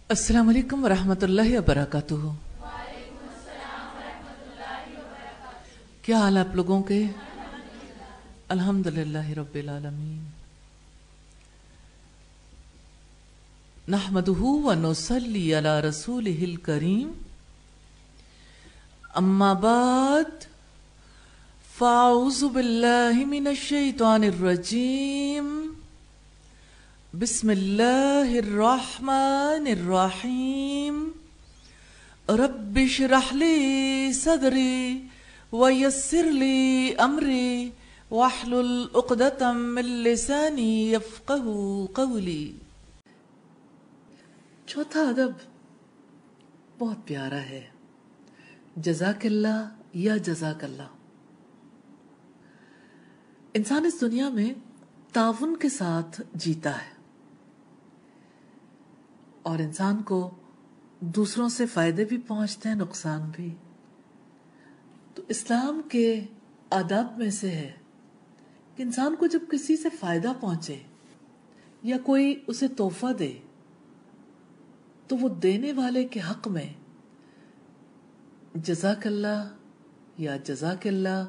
अस्सलाम वालेकुम वरहमतुल्लाहि वबरकातुहू। क्या हाल आप लोगों के? अल्हम्दुलिल्लाहि रब्बिल आलमीन। नहमदुहू व नुसल्ली अला रसूलिहिल करीम। अम्मा बाद फ़अऊज़ु बिल्लाहि मिनश शैतानिर रजीम। बिस्मिल्लाहिर रहमानिर रहीम। रब्बि इश्रह ली सदरी व यस्सिर ली अमरी वहलुल उक़दतम मिन लिसानी यफ़क़हू क़ौली। चौथा अदब बहुत प्यारा है, जज़ाकल्लाह या जज़ाकल्लाह। इंसान इस दुनिया में ताउन के साथ जीता है और इंसान को दूसरों से फायदे भी पहुंचते हैं, नुकसान भी। तो इस्लाम के आदाब में से है कि इंसान को जब किसी से फायदा पहुंचे या कोई उसे तोहफा दे तो वो देने वाले के हक में जज़ाकल्लाह या जज़ाकल्लाह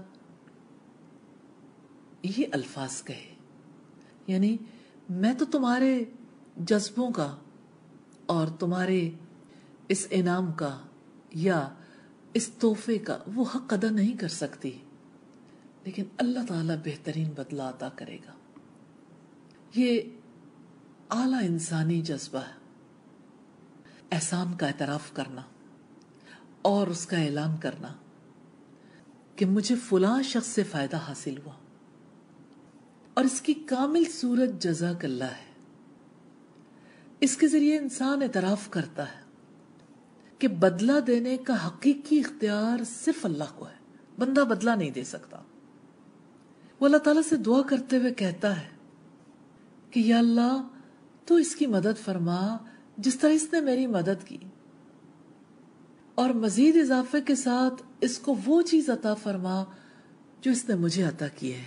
ये अल्फाज कहे। यानी मैं तो तुम्हारे जज्बों का और तुम्हारे इस इनाम का या इस तोहफे का वो हक अदा नहीं कर सकती, लेकिन अल्लाह ताला बेहतरीन बदला अता करेगा। ये आला इंसानी जज्बा है, एहसान का एतराफ करना और उसका ऐलान करना कि मुझे फलां शख्स से फायदा हासिल हुआ, और इसकी कामिल सूरत जज़ाकल्लाह है। इसके जरिए इंसान एतराफ करता है कि बदला देने का हकीकी इख्तियार सिर्फ अल्लाह को है, बंदा बदला नहीं दे सकता। वो अल्लाह ताला से दुआ करते हुए कहता है कि या अल्लाह तो इसकी मदद फरमा जिस तरह इसने मेरी मदद की, और मजीद इजाफे के साथ इसको वो चीज अता फरमा जो इसने मुझे अता की है।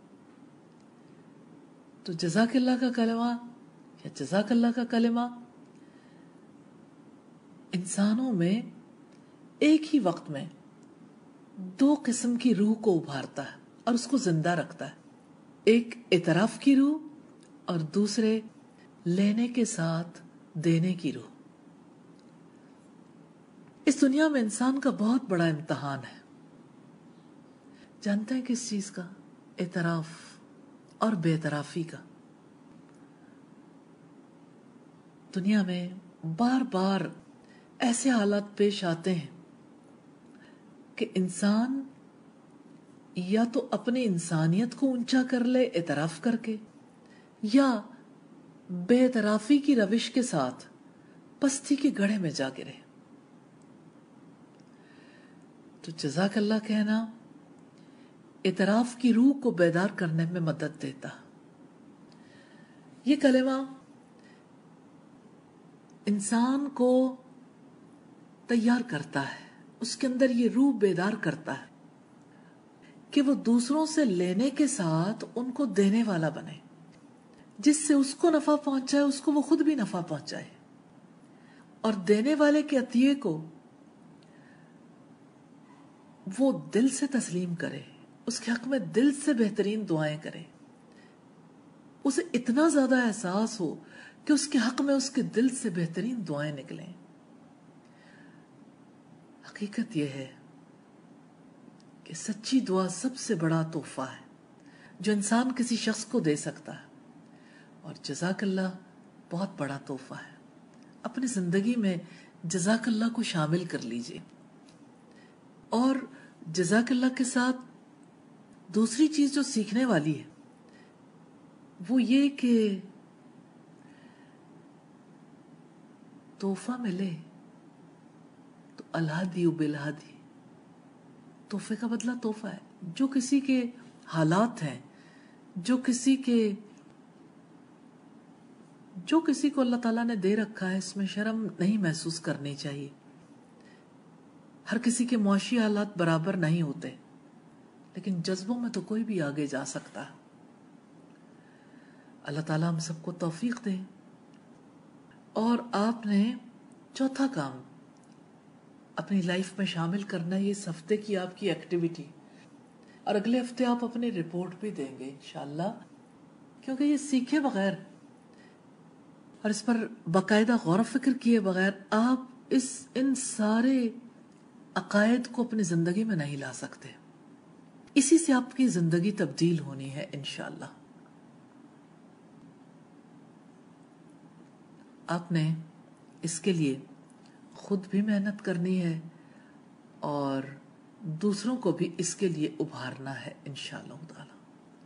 तो जज़ाकल्लाह का कलमा या जज़ाकल्लाह का कलमा इंसानों में एक ही वक्त में दो किस्म की रूह को उभारता है और उसको जिंदा रखता है। एक इतराफ की रूह और दूसरे लेने के साथ देने की रूह। इस दुनिया में इंसान का बहुत बड़ा इम्तिहान है, जानते हैं किस चीज का? इतराफ और बेतराफी का। दुनिया में बार बार ऐसे हालात पेश आते हैं कि इंसान या तो अपनी इंसानियत को ऊंचा कर ले इतराफ करके, या बेतराफी की रविश के साथ पस्ती के गड्ढे में जा गिरे। तो जज़ाकल्लाह कहना इतराफ की रूह को बेदार करने में मदद देता। ये कलेमा इंसान को तैयार करता है, उसके अंदर ये रूह बेदार करता है कि वो दूसरों से लेने के साथ उनको देने वाला बने, जिससे उसको नफा पहुंचाए उसको वो खुद भी नफा पहुंचाए, और देने वाले के अतिये को वो दिल से तस्लीम करे, उसके हक में दिल से बेहतरीन दुआएं करे, उसे इतना ज्यादा एहसास हो कि उसके हक में उसके दिल से बेहतरीन दुआएं निकलें। हकीकत यह है कि सच्ची दुआ सबसे बड़ा तोहफा है जो इंसान किसी शख्स को दे सकता है, और जज़ाकल्लाह बहुत बड़ा तोहफा है। अपनी जिंदगी में जज़ाकल्लाह को शामिल कर लीजिए। और जज़ाकल्लाह के साथ दूसरी चीज जो सीखने वाली है वो ये कि तोहफा मिले तो अल्हादी बिलहादी, तोहफे का बदला तोहफा है। जो किसी के हालात हैं, जो किसी को अल्लाह ताला ने दे रखा है, इसमें शर्म नहीं महसूस करनी चाहिए। हर किसी के मुआशी हालात बराबर नहीं होते, लेकिन जज्बों में तो कोई भी आगे जा सकता है। अल्लाह ताला हम सबको तौफीक दे। और आपने चौथा काम अपनी लाइफ में शामिल करना है, ये इस हफ्ते की आपकी एक्टिविटी, और अगले हफ्ते आप अपनी रिपोर्ट भी देंगे इंशाल्लाह, क्योंकि ये सीखे बगैर और इस पर बाकायदा गौर फिक्र किए बगैर आप इन सारे अकायद को अपनी जिंदगी में नहीं ला सकते। इसी से आपकी जिंदगी तब्दील होनी है इंशाल्लाह। आपने इसके लिए खुद भी मेहनत करनी है और दूसरों को भी इसके लिए उभारना है इंशाअल्लाह ताला।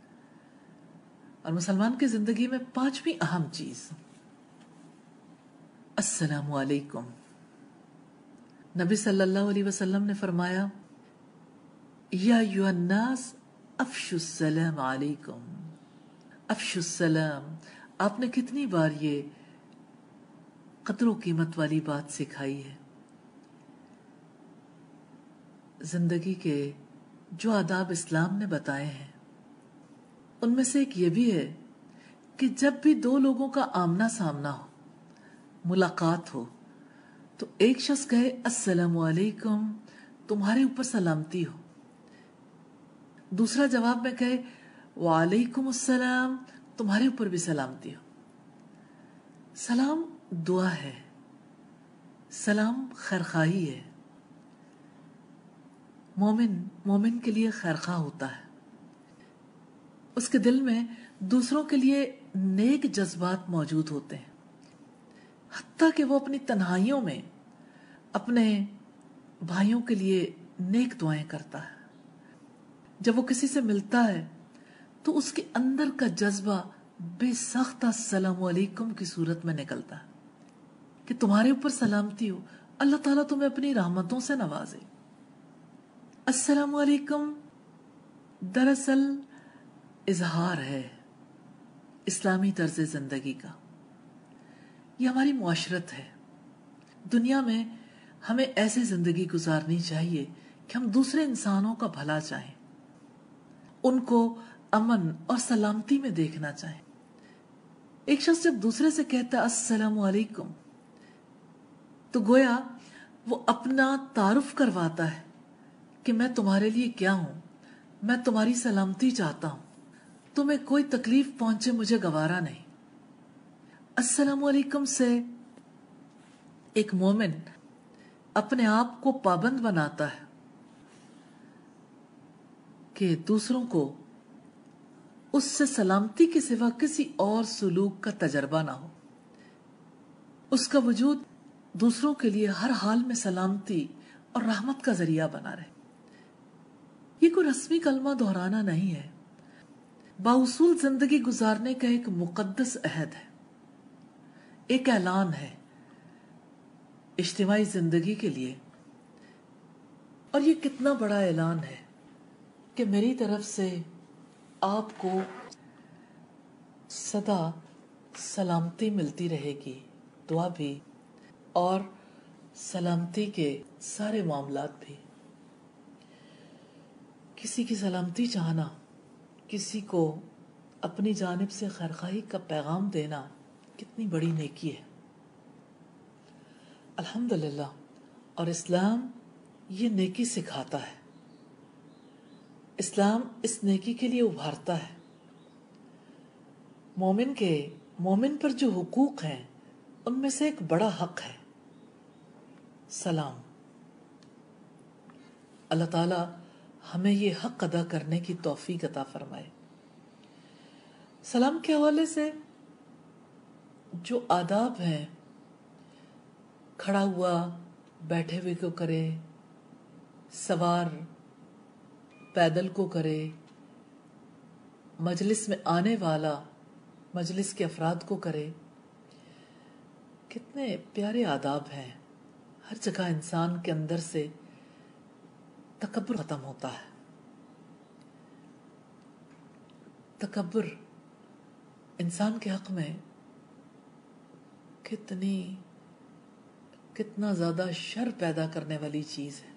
और मुसलमान की जिंदगी में पांचवी अहम चीज अस्सलामु अलैकुम। नबी सल्लल्लाहु अलैहि वसल्लम ने फरमाया, या अय्युहन्नास अफशुस सलाम अलैकुम, अफशुस सलाम। आपने कितनी बार ये कदर कीमत वाली बात सिखाई है। जिंदगी के जो आदाब इस्लाम ने बताए हैं उनमें से एक ये भी है कि जब भी दो लोगों का आमना सामना हो, मुलाकात हो, तो एक शख्स कहे अस्सलामु अलैकुम, तुम्हारे ऊपर सलामती हो, दूसरा जवाब में कहे वालेकुम अस्सलाम, तुम्हारे ऊपर भी सलामती हो। सलाम दुआ है, सलाम खैरखाही है। मोमिन के लिए खैरखा होता है, उसके दिल में दूसरों के लिए नेक जज्बात मौजूद होते हैं, हत्ता कि वो अपनी तन्हाइयों में अपने भाइयों के लिए नेक दुआएं करता है। जब वो किसी से मिलता है तो उसके अंदर का जज्बा बेसख्त अस्सलामु अलैकुम की सूरत में निकलता है कि तुम्हारे ऊपर सलामती हो, अल्लाह ताला तुम्हें अपनी रहमतों से नवाजे। अस्सलामु अलैकुम दरअसल इजहार है इस्लामी तर्ज जिंदगी का। ये हमारी मुआशरत है। दुनिया में हमें ऐसे जिंदगी गुजारनी चाहिए कि हम दूसरे इंसानों का भला चाहें, उनको अमन और सलामती में देखना चाहें। एक शख्स जब दूसरे से कहता अस्सलामु अलैकुम तो गोया वो अपना तारुफ करवाता है कि मैं तुम्हारे लिए क्या हूं, मैं तुम्हारी सलामती चाहता हूं, तुम्हें कोई तकलीफ पहुंचे मुझे गवारा नहीं। अस्सलामु अलैकुम से एक मोमिन अपने आप को पाबंद बनाता है कि दूसरों को उससे सलामती के सिवा किसी और सुलूक का तजर्बा ना हो। उसका वजूद दूसरों के लिए हर हाल में सलामती और रहमत का जरिया बना रहे। ये कोई रस्मी कलमा दोहराना नहीं है, बाउसूल जिंदगी गुजारने का एक मुकद्दस अहद है, एक ऐलान है इज्तिमाई जिंदगी के लिए। और ये कितना बड़ा ऐलान है कि मेरी तरफ से आपको सदा सलामती मिलती रहेगी, दुआ भी और सलामती के सारे मामलात भी। किसी की सलामती चाहना, किसी को अपनी जानिब से खैरखाही का पैगाम देना कितनी बड़ी नेकी है। अल्हम्दुलिल्लाह। और इस्लाम ये नेकी सिखाता है, इस्लाम इस नेकी के लिए उभारता है। मोमिन पर जो हुकूक हैं उनमें से एक बड़ा हक है सलाम। अल्लाह ताला हमें ये हक अदा करने की तौफीक अता फरमाए। सलाम के हवाले से जो आदाब हैं, खड़ा हुआ बैठे हुए को करे, सवार पैदल को करे, मजलिस में आने वाला मजलिस के अफराद को करे, कितने प्यारे आदाब हैं। हर जगह इंसान के अंदर से तकब्बुर खत्म होता है। तकब्बुर इंसान के हक में कितना ज्यादा शर पैदा करने वाली चीज है।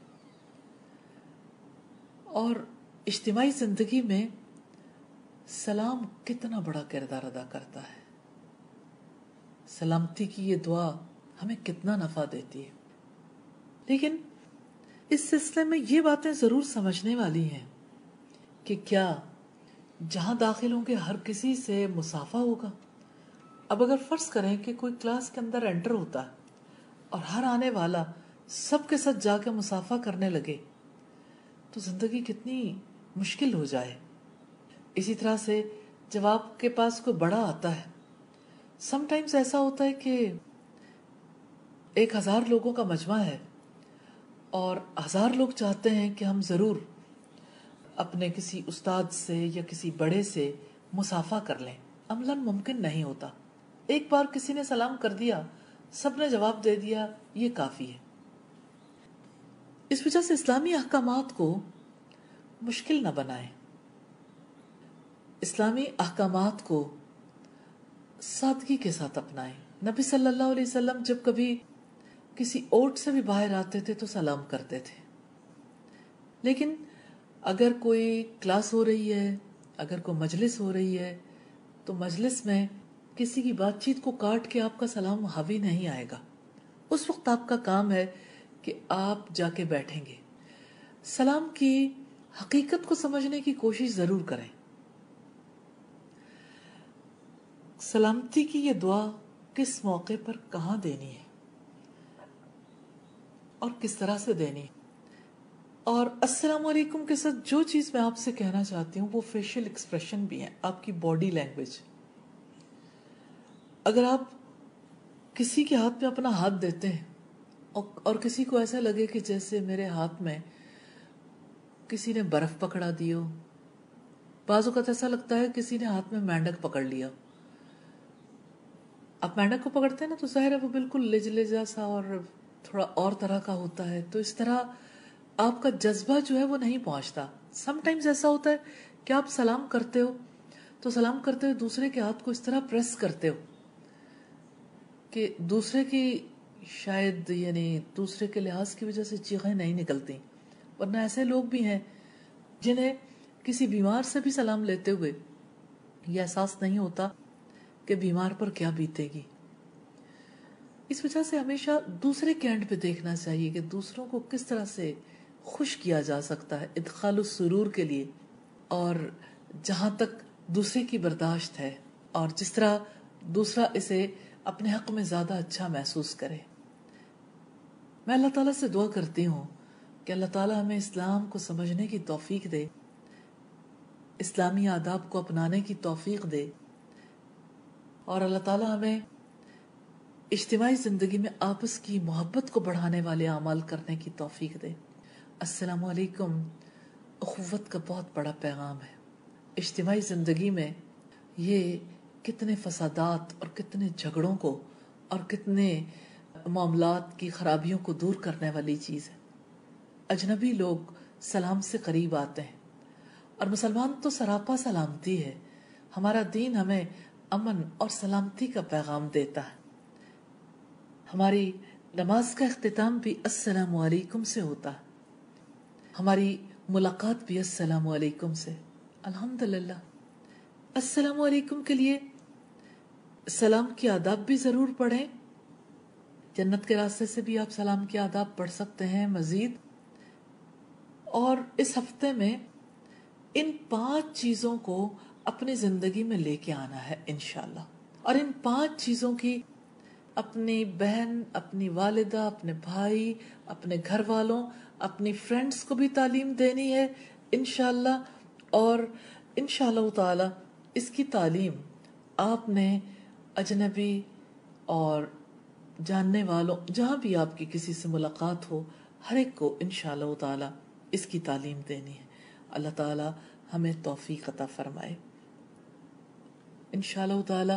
और इज्तिमाई जिंदगी में सलाम कितना बड़ा किरदार अदा करता है। सलामती की ये दुआ ہمیں کتنا نفع دیتی ہے. لیکن اس سلسلے میں یہ باتیں ضرور سمجھنے والی ہیں کہ کیا جہاں داخل ہوں گے ہر کسی سے مصافحہ ہوگا؟ اب اگر فرض کریں کہ کوئی کلاس کے اندر انٹر ہوتا ہے اور ہر آنے والا سب کے ساتھ جا کے مصافحہ کرنے لگے تو زندگی کتنی مشکل ہو جائے. اسی طرح سے جب آپ کے پاس کوئی بڑا آتا ہے، سم ٹائمز ایسا ہوتا ہے کہ 1000 لوگوں کا مجمع ہے اور 1000 لوگ چاہتے ہیں کہ ہم ضرور اپنے کسی استاد سے یا کسی بڑے سے مصافحہ کر لیں. عملاً ممکن نہیں ہوتا. ایک بار کسی نے سلام کر دیا، سب نے جواب دے دیا، یہ کافی ہے. اس وجہ سے اسلامی احکامات کو مشکل نہ بنائیں، اسلامی احکامات کو سادگی کے ساتھ اپنائیں. نبی صلی اللہ علیہ وسلم جب کبھی کسی اوٹ سے بھی باہر آتے تھے تو سلام کرتے تھے. لیکن اگر کوئی کلاس ہو رہی ہے، اگر کوئی مجلس ہو رہی ہے تو مجلس میں کسی کی بات چیت کو کاٹ کے آپ کا سلام حاوی نہیں آئے گا. اس وقت آپ کا کام ہے کہ آپ جا کے بیٹھیں گے. سلام کی حقیقت کو سمجھنے کی کوشش ضرور کریں. سلامتی کی یہ دعا کس موقع پر کہاں دینی ہے اور کس طرح سے دینی ہے. اور السلام علیکم کے ساتھ جو چیز میں آپ سے کہنا چاہتی ہوں وہ فیشل ایکسپریشن بھی ہے، آپ کی باڈی لینگویج. اگر آپ کسی کے ہاتھ میں اپنا ہاتھ دیتے ہیں اور کسی کو ایسا لگے کہ جیسے میرے ہاتھ میں کسی نے برف پکڑا دی ہو، بعض اوقات ایسا لگتا ہے کسی نے ہاتھ میں مینڈک پکڑ لیا. آپ مینڈک کو پکڑتے ہیں نا تو ظاہر ہے وہ بالکل لجا سا اور تھوڑا اور طرح کا ہوتا ہے، تو اس طرح آپ کا جذبہ جو ہے وہ نہیں پہنچتا. سم ٹائمز ایسا ہوتا ہے کہ آپ سلام کرتے ہو تو سلام کرتے ہوئے دوسرے کے ہاتھ کو اس طرح پریس کرتے ہو کہ دوسرے کی شاید یعنی دوسرے کے لحاظ کی وجہ سے چیخیں نہیں نکلتی. ورنہ ایسے لوگ بھی ہیں جنہیں کسی بیمار سے بھی سلام لیتے ہوئے یہ احساس نہیں ہوتا کہ بیمار پر کیا بیتے گی. اس وجہ سے ہمیشہ دوسرے کے اینڈ پہ دیکھنا چاہیے کہ دوسروں کو کس طرح سے خوش کیا جا سکتا ہے ادخال السرور کے لیے، اور جہاں تک دوسرے کی برداشت ہے اور جس طرح دوسرا اسے اپنے حق میں زیادہ اچھا محسوس کرے. میں اللہ تعالیٰ سے دعا کرتی ہوں کہ اللہ تعالیٰ ہمیں اسلام کو سمجھنے کی توفیق دے، اسلامی آداب کو اپنانے کی توفیق دے، اور اللہ تعالیٰ ہمیں اجتماعی زندگی میں آپس کی محبت کو بڑھانے والے اعمال کرنے کی توفیق دے. السلام علیکم اخوت کا بہت بڑا پیغام ہے. اجتماعی زندگی میں یہ کتنے فسادات اور کتنے جھگڑوں کو اور کتنے معاملات کی خرابیوں کو دور کرنے والی چیز ہے. اجنبی لوگ سلام سے قریب آتے ہیں اور مسلمان تو سراپا سلامتی ہے. ہمارا دین ہمیں امن اور سلامتی کا پیغام دیتا ہے. ہماری نماز کا اختتام بھی السلام علیکم سے ہوتا ہے، ہماری ملاقات بھی السلام علیکم سے. الحمدللہ. السلام علیکم کے لیے سلام کی آداب بھی ضرور پڑھیں. جنت کے راستے سے بھی آپ سلام کی آداب پڑھ سکتے ہیں مزید. اور اس ہفتے میں ان 5 چیزوں کو اپنی زندگی میں لے کے آنا ہے انشاءاللہ. اور ان 5 چیزوں کی اپنی بہن، اپنی والدہ، اپنے بھائی، اپنے گھر والوں، اپنی فرینڈز کو بھی تعلیم دینی ہے انشاءاللہ. اور انشاءاللہ تعالی اس کی تعلیم آپ نے اجنبی اور جاننے والوں، جہاں بھی آپ کی کسی سے ملاقات ہو، ہر ایک کو انشاءاللہ تعالی اس کی تعلیم دینی ہے. اللہ تعالی ہمیں توفیق عطا فرمائے. انشاءاللہ تعالی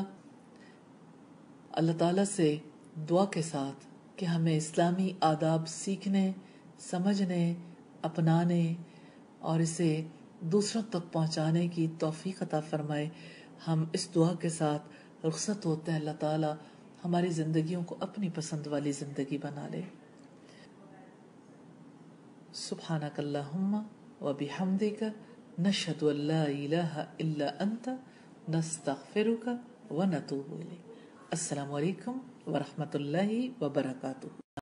اللہ تعالیٰ سے دعا کے ساتھ کہ ہمیں اسلامی آداب سیکھنے، سمجھنے، اپنانے اور اسے دوسروں تک پہنچانے کی توفیق عطا فرمائے، ہم اس دعا کے ساتھ رخصت ہوتے ہیں. اللہ تعالیٰ ہماری زندگیوں کو اپنی پسند والی زندگی بنا لے. سبحانک اللہم و بحمدک نشہد ان لا الہ الا انت نستغفرک و نتوب الیک. السلام علیکم ورحمۃ اللہ وبرکاتہ۔